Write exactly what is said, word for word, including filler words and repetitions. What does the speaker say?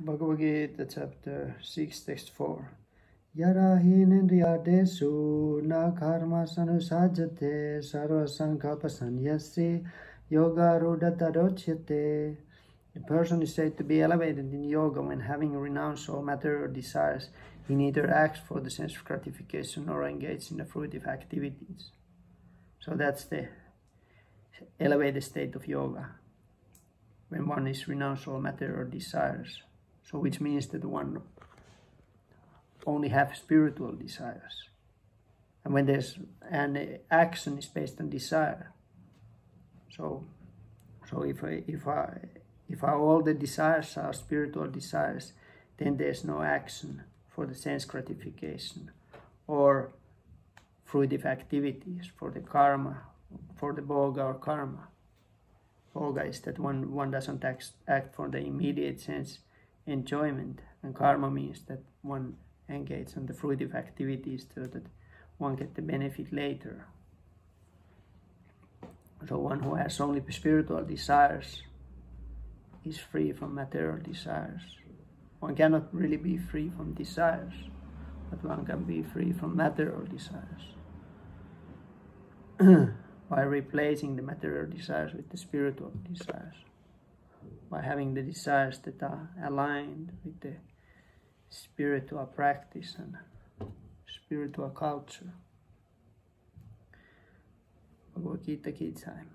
Bhagavad Gita, chapter six, text four. Yara hinendriyadesu na karma sanusajate sarva sankalpa sanyasi yoga rudatarochyate. The person is said to be elevated in yoga when, having renounced all material desires, he neither acts for the sense of gratification nor engages in the fruitive activities. So that's the elevated state of yoga, when one is renounced all material desires. So which means that one only have spiritual desires. And when there's an action is based on desire. So so if I, if I if I, all the desires are spiritual desires, then there's no action for the sense gratification or fruitive activities for the karma, for the bhoga or karma. Bhoga is that one, one doesn't act, act for the immediate sense enjoyment, and karma means that one engages in the fruitive activities so that one get the benefit later. So one who has only spiritual desires is free from material desires. One cannot really be free from desires, but one can be free from material desires by replacing the material desires with the spiritual desires, by having the desires that are aligned with the spiritual practice and spiritual culture. Bhagavad Gita Ki Jai.